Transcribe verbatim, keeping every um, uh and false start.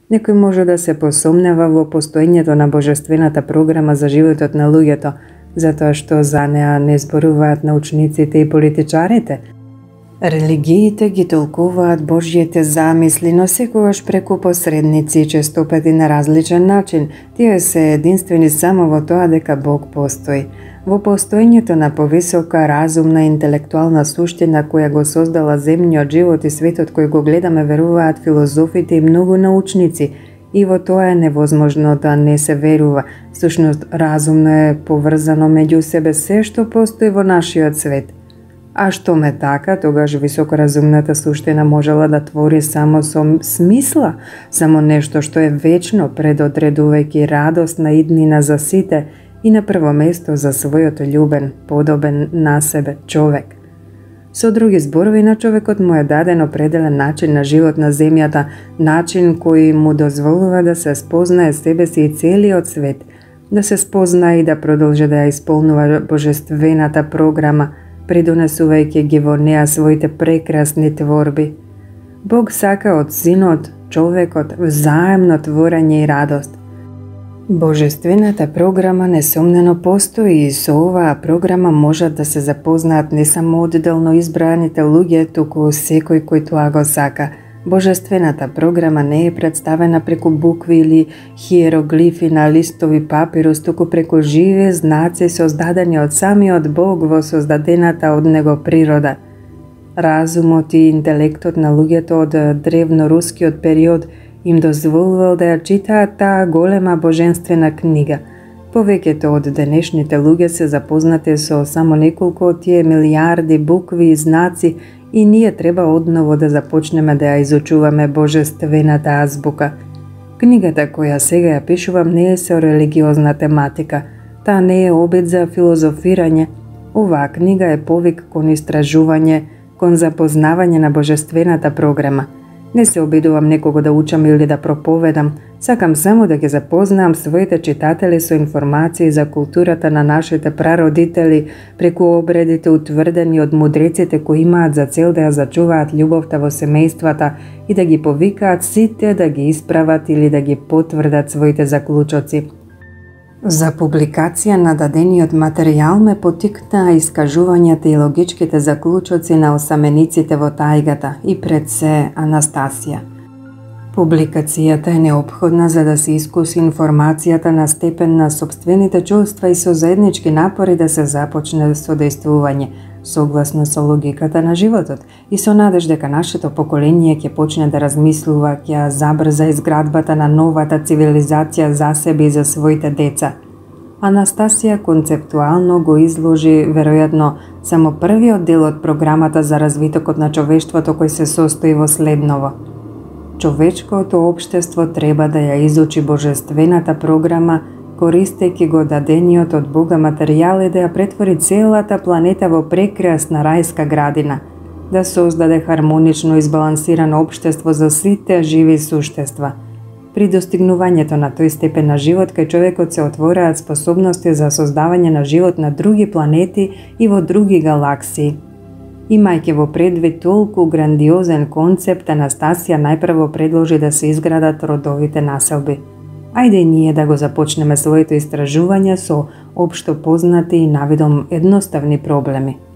Некој може да се посомнева во постоењето на божествената програма за животот на луѓето, затоа што за неа не зборуваат научниците и политичарите. Религиите ги толкуваат Божјите замисли, но секогаш преку посредници, често пати на различен начин. Тие се единствени само во тоа дека Бог постои. Во постоењето на повисока, разумна, интелектуална суштина која го создала земниот живот и светот кој го гледаме, веруваат филозофите и многу научници. И во тоа е невозможно да не се верува. Всушност, разумно е поврзано меѓу себе се што постои во нашиот свет. А што ме така, тогаш високоразумната суштина можела да твори само со смисла, само нешто што е вечно, предодредувајќи радост на иднина за сите и на прво место за својот љубен, подобен на себе човек. Со други зборови, на човекот му е даден определен начин на живот на земјата, начин кој му дозволува да се спознае себе си и целиот свет, да се спознае и да продолжи да ја исполнува божествената програма, придонесувајќи ги во неа своите прекрасни творби. Бог сака од синот, човекот, взаемно творење и радост. Божествената програма несомнено постои и со оваа програма можат да се запознаат не само одделно избраните луѓе, туку секој кој тоа го сака. Божествената програма не е представена преку букви или хиероглифи на листови папирус, туку преку живи знаци создадени од самиот Бог во создадената од него природа. Разумот и интелектот на луѓето од древнорускиот период им дозволувал да ја читаат таа голема божествена книга. Повеќето од денешните луѓе се запознати со само неколку од тие милиарди букви и знаци и ние треба одново да започнеме да ја изучуваме божествената азбука. Книгата која сега ја пишувам не е со религиозна тематика. Таа не е обид за филозофирање. Оваа книга е повик кон истражување, кон запознавање на божествената програма. Не се обидувам некого да учам или да проповедам, сакам само да ги запознаам своите читатели со информации за културата на нашите прародители преку обредите утврдени од мудреците кои имаат за цел да ја зачуваат љубовта во семејствата и да ги повикаат сите да ги исправат или да ги потврдат своите заклучоци. За публикација на дадениот материјал ме потикнаа искажувањата и логичките заклучоци на осамениците во тајгата и пред се Анастасија. Публикацијата е неопходна за да се искуси информацијата на степен на сопствените чувства и со заеднички напори да се започне содействување, согласно со логиката на животот и со надеж дека нашето поколение ќе почне да размислува, ќе забрза изградбата на новата цивилизација за себе и за своите деца. Анастасија концептуално го изложи веројатно само првиот дел од програмата за развитокот на човештвото кој се состои во следново. Човечкото општество треба да ја изучи божествената програма, користејќи го дадениот од Бога материјал и да ја претвори целата планета во прекрасна рајска градина, да создаде хармонично избалансирано општество за сите живи суштества. При достигнувањето на тој степен на живот, кај човекот се отвораат способности за создавање на живот на други планети и во други галаксии. Имајќи во предвид толку грандиозен концепт, Анастасија најпрво предложи да се изградат родовите населби. Ајде и ние да го започнеме своето истражување со општо познати и навидом едноставни проблеми.